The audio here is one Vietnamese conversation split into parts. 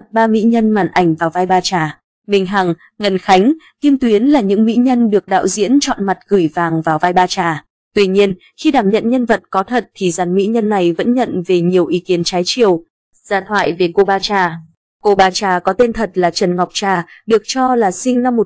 ba mỹ nhân màn ảnh vào vai Ba Trà. Minh Hằng, Ngân Khánh, Kim Tuyến là những mỹ nhân được đạo diễn chọn mặt gửi vàng vào vai Ba Trà. Tuy nhiên, khi đảm nhận nhân vật có thật thì dàn mỹ nhân này vẫn nhận về nhiều ý kiến trái chiều. Dàn thoại về cô Ba Trà. Cô Ba Trà có tên thật là Trần Ngọc Trà, được cho là sinh năm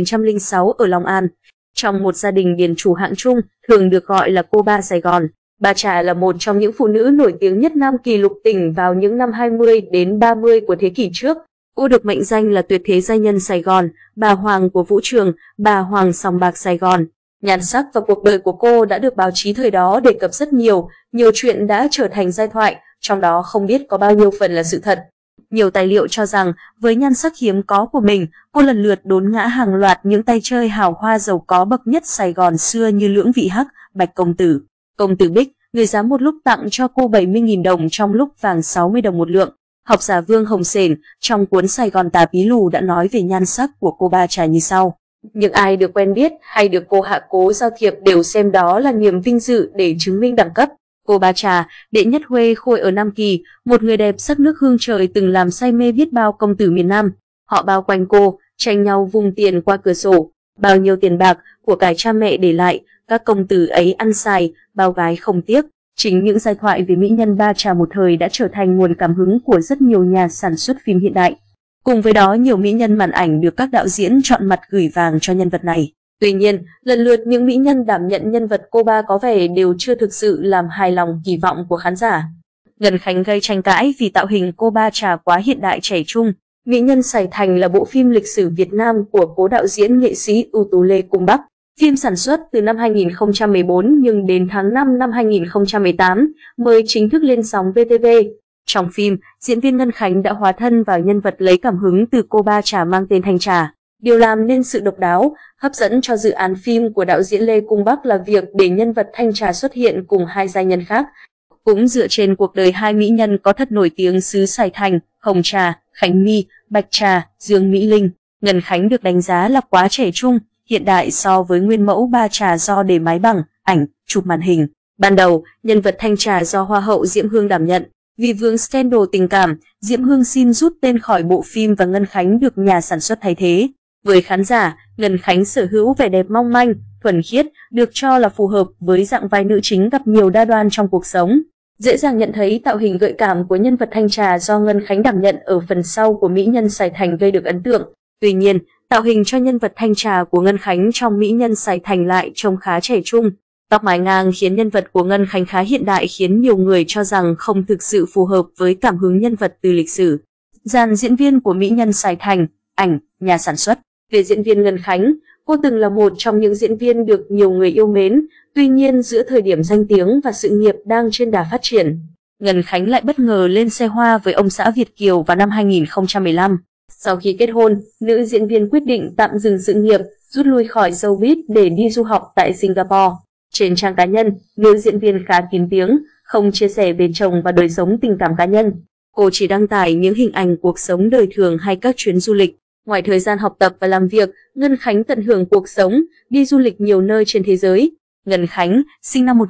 1906 ở Long An. Trong một gia đình điền chủ hạng trung, thường được gọi là cô Ba Sài Gòn. Ba Trà là một trong những phụ nữ nổi tiếng nhất Nam Kỳ lục tỉnh vào những năm 20 đến 30 của thế kỷ trước. Cô được mệnh danh là tuyệt thế giai nhân Sài Gòn, bà hoàng của vũ trường, bà hoàng sòng bạc Sài Gòn. Nhan sắc và cuộc đời của cô đã được báo chí thời đó đề cập rất nhiều chuyện đã trở thành giai thoại, trong đó không biết có bao nhiêu phần là sự thật. Nhiều tài liệu cho rằng, với nhan sắc hiếm có của mình, cô lần lượt đốn ngã hàng loạt những tay chơi hào hoa giàu có bậc nhất Sài Gòn xưa như Lưỡng Vị Hắc, Bạch Công Tử, Công Tử Bích, người dám một lúc tặng cho cô 70.000 đồng trong lúc vàng 60 đồng một lượng. Học giả Vương Hồng Sển trong cuốn Sài Gòn Tà Pí Lù đã nói về nhan sắc của cô Ba Trà như sau. Những ai được quen biết hay được cô hạ cố giao thiệp đều xem đó là niềm vinh dự để chứng minh đẳng cấp. Cô Ba Trà, đệ nhất huê khôi ở Nam Kỳ, một người đẹp sắc nước hương trời từng làm say mê biết bao công tử miền Nam. Họ bao quanh cô, tranh nhau vung tiền qua cửa sổ. Bao nhiêu tiền bạc của cải cha mẹ để lại, các công tử ấy ăn xài, bao gái không tiếc. Chính những giai thoại về mỹ nhân Ba Trà một thời đã trở thành nguồn cảm hứng của rất nhiều nhà sản xuất phim hiện đại. Cùng với đó, nhiều mỹ nhân màn ảnh được các đạo diễn chọn mặt gửi vàng cho nhân vật này. Tuy nhiên, lần lượt những mỹ nhân đảm nhận nhân vật cô Ba có vẻ đều chưa thực sự làm hài lòng kỳ vọng của khán giả. Ngân Khánh gây tranh cãi vì tạo hình cô Ba Trà quá hiện đại trẻ trung. Mỹ nhân Sài Thành là bộ phim lịch sử Việt Nam của cố đạo diễn nghệ sĩ ưu tú Lê Cung Bắc. Phim sản xuất từ năm 2014 nhưng đến tháng 5 năm 2018 mới chính thức lên sóng VTV. Trong phim, diễn viên Ngân Khánh đã hóa thân vào nhân vật lấy cảm hứng từ cô Ba Trà mang tên Thanh Trà. Điều làm nên sự độc đáo, hấp dẫn cho dự án phim của đạo diễn Lê Cung Bắc là việc để nhân vật Thanh Trà xuất hiện cùng hai giai nhân khác. Cũng dựa trên cuộc đời hai mỹ nhân có thật nổi tiếng xứ Sài Thành, Hồng Trà, Khánh My, Bạch Trà, Dương Mỹ Linh. Ngân Khánh được đánh giá là quá trẻ trung, hiện đại so với nguyên mẫu Ba Trà do để máy bằng, ảnh, chụp màn hình. Ban đầu, nhân vật Thanh Trà do Hoa hậu Diễm Hương đảm nhận. Vì vướng scandal tình cảm, Diễm Hương xin rút tên khỏi bộ phim và Ngân Khánh được nhà sản xuất thay thế. Với khán giả, Ngân Khánh sở hữu vẻ đẹp mong manh, thuần khiết, được cho là phù hợp với dạng vai nữ chính gặp nhiều đa đoan trong cuộc sống. Dễ dàng nhận thấy tạo hình gợi cảm của nhân vật Thanh Trà do Ngân Khánh đảm nhận ở phần sau của mỹ nhân Sài Thành gây được ấn tượng. Tuy nhiên, tạo hình cho nhân vật Thanh Trà của Ngân Khánh trong mỹ nhân Sài Thành lại trông khá trẻ trung. Tóc mái ngang khiến nhân vật của Ngân Khánh khá hiện đại, khiến nhiều người cho rằng không thực sự phù hợp với cảm hứng nhân vật từ lịch sử. Dàn diễn viên của mỹ nhân Sài Thành, ảnh, nhà sản xuất. Về diễn viên Ngân Khánh, cô từng là một trong những diễn viên được nhiều người yêu mến, tuy nhiên giữa thời điểm danh tiếng và sự nghiệp đang trên đà phát triển, Ngân Khánh lại bất ngờ lên xe hoa với ông xã Việt kiều vào năm 2015. Sau khi kết hôn, nữ diễn viên quyết định tạm dừng sự nghiệp, rút lui khỏi showbiz để đi du học tại Singapore. Trên trang cá nhân, nữ diễn viên khá kín tiếng, không chia sẻ về chồng và đời sống tình cảm cá nhân. Cô chỉ đăng tải những hình ảnh cuộc sống đời thường hay các chuyến du lịch. Ngoài thời gian học tập và làm việc, Ngân Khánh tận hưởng cuộc sống, đi du lịch nhiều nơi trên thế giới. Ngân Khánh, sinh năm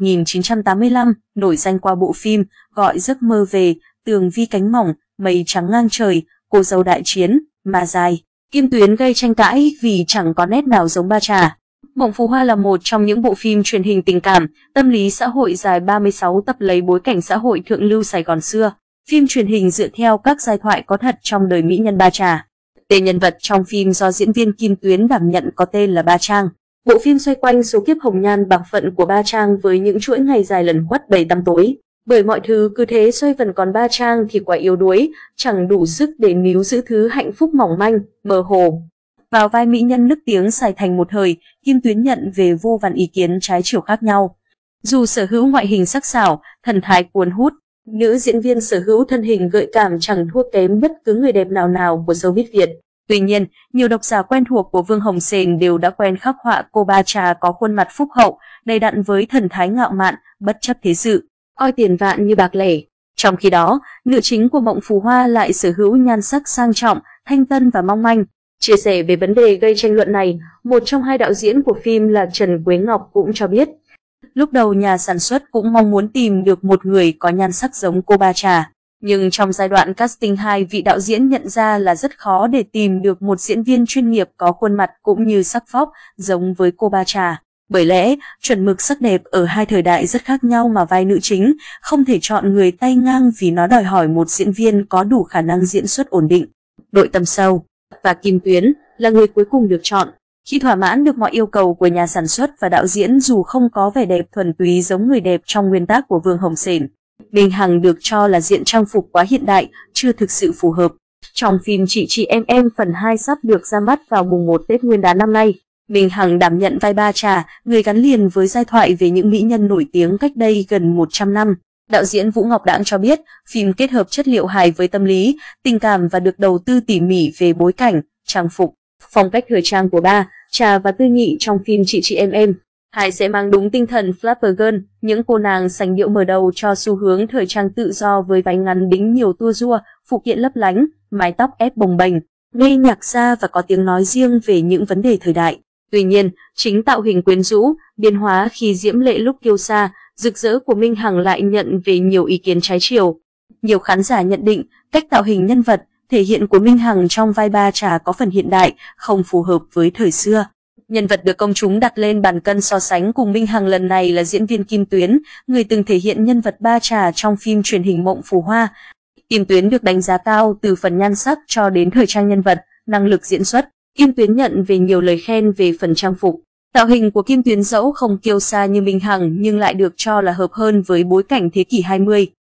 1985, nổi danh qua bộ phim Gọi Giấc Mơ Về, Tường Vi Cánh Mỏng, Mây Trắng Ngang Trời, Cô Dâu Đại Chiến, Ma Dài. Kim Tuyến gây tranh cãi vì chẳng có nét nào giống Ba Trà. Mộng Phù Hoa là một trong những bộ phim truyền hình tình cảm, tâm lý xã hội dài 36 tập lấy bối cảnh xã hội thượng lưu Sài Gòn xưa. Phim truyền hình dựa theo các giai thoại có thật trong đời mỹ nhân Ba Trà. Tên nhân vật trong phim do diễn viên Kim Tuyến đảm nhận có tên là Ba Trang. Bộ phim xoay quanh số kiếp hồng nhan bạc phận của Ba Trang với những chuỗi ngày dài lẩn khuất đầy tăm tối. Bởi mọi thứ cứ thế xoay vần, còn Ba Trang thì quá yếu đuối, chẳng đủ sức để níu giữ thứ hạnh phúc mỏng manh, mơ hồ. Vào vai mỹ nhân nức tiếng Sài Thành một thời, Kim Tuyến nhận về vô vàn ý kiến trái chiều khác nhau. Dù sở hữu ngoại hình sắc sảo, thần thái cuốn hút, nữ diễn viên sở hữu thân hình gợi cảm chẳng thua kém bất cứ người đẹp nào nào của showbiz Việt. Tuy nhiên, nhiều độc giả quen thuộc của Vương Hồng Sển đều đã quen khắc họa cô Ba Trà có khuôn mặt phúc hậu, đầy đặn với thần thái ngạo mạn, bất chấp thế sự, coi tiền vạn như bạc lẻ. Trong khi đó, nữ chính của Mộng Phù Hoa lại sở hữu nhan sắc sang trọng, thanh tân và mong manh. Chia sẻ về vấn đề gây tranh luận này, một trong hai đạo diễn của phim là Trần Quế Ngọc cũng cho biết, lúc đầu nhà sản xuất cũng mong muốn tìm được một người có nhan sắc giống cô Ba Trà. Nhưng trong giai đoạn casting, hai vị đạo diễn nhận ra là rất khó để tìm được một diễn viên chuyên nghiệp có khuôn mặt cũng như sắc phóc giống với cô Ba Trà. Bởi lẽ, chuẩn mực sắc đẹp ở hai thời đại rất khác nhau mà vai nữ chính không thể chọn người tay ngang vì nó đòi hỏi một diễn viên có đủ khả năng diễn xuất ổn định. Đội tầm sâu và Kim Tuyến là người cuối cùng được chọn. Khi thỏa mãn được mọi yêu cầu của nhà sản xuất và đạo diễn dù không có vẻ đẹp thuần túy giống người đẹp trong nguyên tác của Vương Hồng Sển, Minh Hằng được cho là diện trang phục quá hiện đại, chưa thực sự phù hợp. Trong phim Chị Em phần 2 sắp được ra mắt vào mùng 1 Tết Nguyên đán năm nay, Minh Hằng đảm nhận vai Ba Trà, người gắn liền với giai thoại về những mỹ nhân nổi tiếng cách đây gần 100 năm. Đạo diễn Vũ Ngọc Đãng cho biết, phim kết hợp chất liệu hài với tâm lý, tình cảm và được đầu tư tỉ mỉ về bối cảnh, trang phục, phong cách thời trang của Ba Trà và Tư Nhị trong phim Chị Em. Hai sẽ mang đúng tinh thần Flapper Girl, những cô nàng sành điệu mở đầu cho xu hướng thời trang tự do với váy ngắn đính nhiều tua rua, phụ kiện lấp lánh, mái tóc ép bồng bềnh, nghe nhạc ra và có tiếng nói riêng về những vấn đề thời đại. Tuy nhiên, chính tạo hình quyến rũ, biến hóa khi diễm lệ lúc kiêu sa, rực rỡ của Minh Hằng lại nhận về nhiều ý kiến trái chiều. Nhiều khán giả nhận định, cách tạo hình nhân vật, thể hiện của Minh Hằng trong vai Ba Trà có phần hiện đại, không phù hợp với thời xưa. Nhân vật được công chúng đặt lên bàn cân so sánh cùng Minh Hằng lần này là diễn viên Kim Tuyến, người từng thể hiện nhân vật Ba Trà trong phim truyền hình Mộng Phù Hoa. Kim Tuyến được đánh giá cao từ phần nhan sắc cho đến thời trang nhân vật, năng lực diễn xuất. Kim Tuyến nhận về nhiều lời khen về phần trang phục. Tạo hình của Kim Tuyến dẫu không kiêu sa như Minh Hằng nhưng lại được cho là hợp hơn với bối cảnh thế kỷ 20.